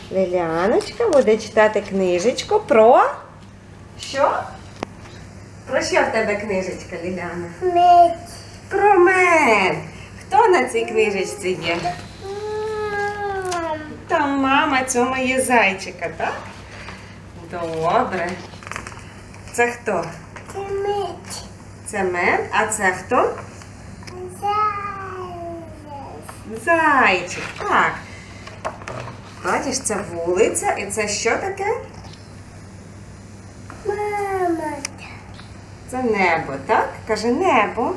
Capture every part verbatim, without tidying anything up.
Ліляночка буде читати книжечку про... Що? Про що в тебе книжечка, Ліляна? Мед. Про мед. Хто на цій книжечці є? Там мама цьому є зайчика, так? Добре. Це хто? Це мед. Це мед, а це хто? Заяць. Зайчик, так. Бачиш, це вулиця, і це що таке? Мама. Це небо, так? Каже, небо.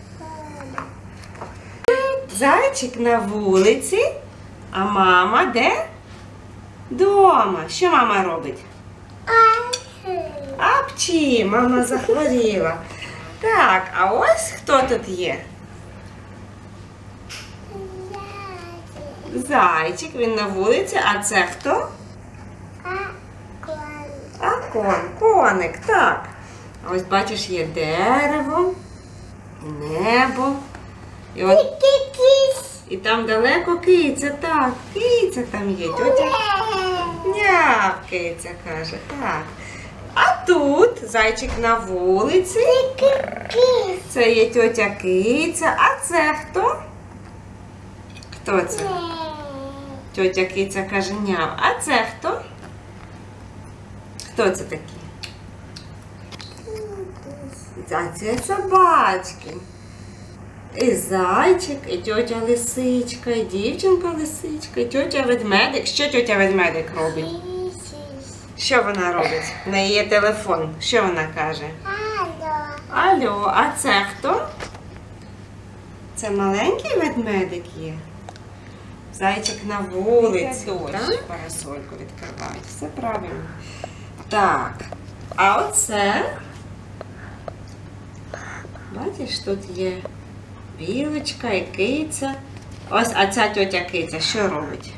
Зайчик на вулиці, а мама де? Дома. Що мама робить? Апчі, мама захворіла. Так, а ось хто тут є? Зайчик, він на вулиці, а це хто? А кон, коник, так. А ось бачиш, є дерево, небо. І, от, і там далеко киця, так, киця там є, тьотя нявкається, каже, так. А тут зайчик на вулиці, це є тьотя киця, а це хто? Хто це? Тьотя киця каже няв, а це хто? Хто це такі? А це собачки. І зайчик, і тьотя лисичка, і дівчинка лисичка, і тьотя ведмедик. Що тьотя ведмедик робить? Що вона робить? В неї є телефон. Що вона каже? Алло. Алло, а це хто? Це маленький ведмедик є? Зайчик на вулиці. Так? Парасольку відкривають. Все правильно. Так. А оце? Бачиш, тут є білочка і киця. Ось, а ця тьотя киця що робить?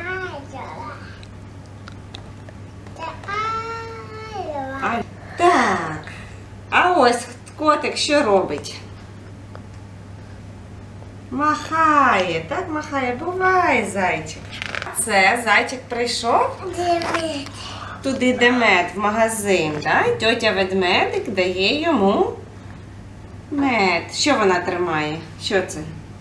А, так. А ось котик що робить? Махає, так махає. Бувай, зайчик. Це зайчик прийшов туди, де мед, в магазин, так? І тьотя ведмедик дає йому мед. Що вона тримає? Що це?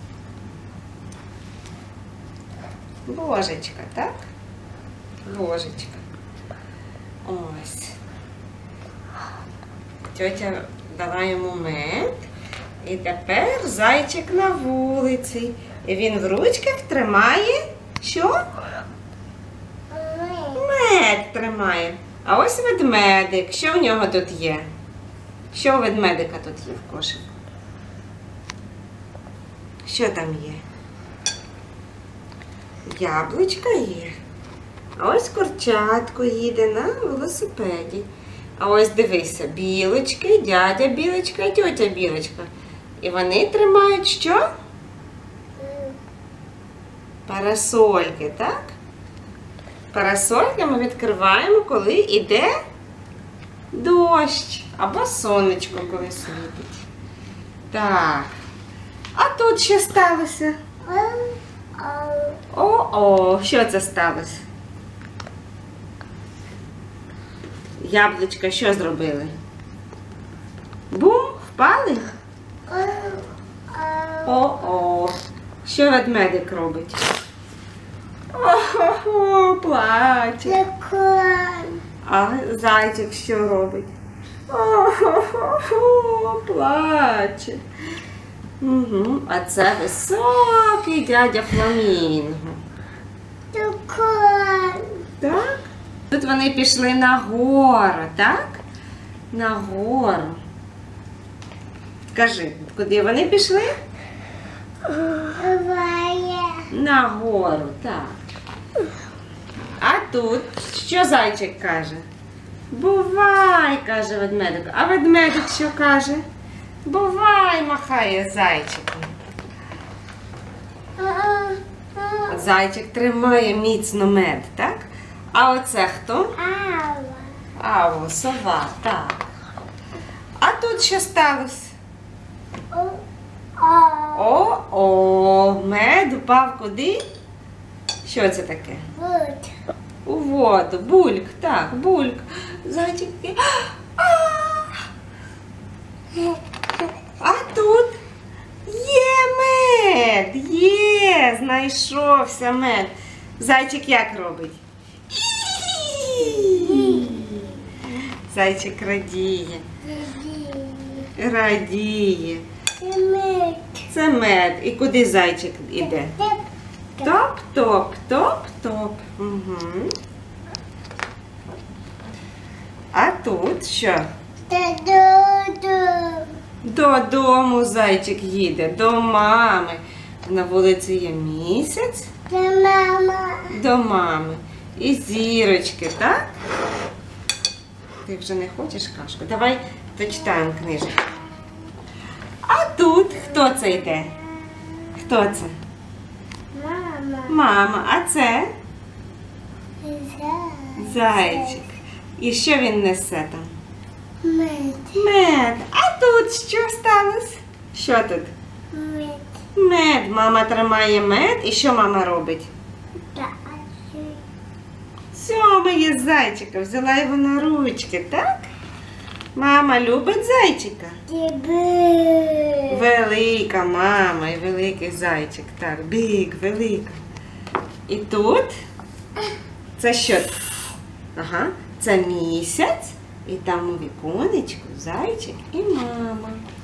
Ложечка, так? Ложечка. Ось. Тьотя дала йому мед. І тепер зайчик на вулиці. І він в ручках тримає що? Мед тримає. А ось ведмедик. Що в нього тут є? Що у ведмедика тут є в кошику? Що там є? Яблучка є. А ось курчатко їде на велосипеді. А ось дивися, білочки, дядя білочка і тьотя білочка. І вони тримають що? Парасольки, так? Парасольки ми відкриваємо, коли йде дощ або сонечко, коли світить. Так. А тут що сталося? О-о, що це сталося? Яблучка що зробили? Бум, впали? О-о, що ведмедик робить? О-хо-хо, плаче. А зайчик що робить? О-хо-хо, плаче. Угу. А це високий дядя Фламінго. Так? Тут вони пішли на гору, так? На гору. Скажи, куди вони пішли? На гору, так. А тут що зайчик каже? Бувай, каже ведмедик. А ведмедик що каже? Бувай, махає зайчиком. Зайчик тримає міцно мед, так? А оце хто? Ава, сова, так. А тут що сталося? О-о, мед упав куди? Що це таке? У воду. Бульк, так, бульк. Зайчик. А! А тут є мед. Є, знайшовся мед. Зайчик як робить? Зайчик радіє. Радіє. Це мед. І куди зайчик іде? Топ, топ, топ, топ. Угу. А тут що? Додому зайчик їде, до мами. На вулиці є місяць. До мами. І зірочки, так? Ти вже не хочеш кашку? Давай дочитаємо книжку. А тут хто це йде? Хто це? Мама. Мама. А це? Зайчик. І що він несе там? Мед. Мед. А тут що сталося? Що тут? Мед. Мед. Мама тримає мед. І що мама робить? Сьомає зайчика. Взяла його на ручки, так? Мама любить зайчика? Тебе. Велика мама і великий зайчик. Так, біг, велика. І тут? Це що? Ага, це місяць. І там у віконечку зайчик і мама.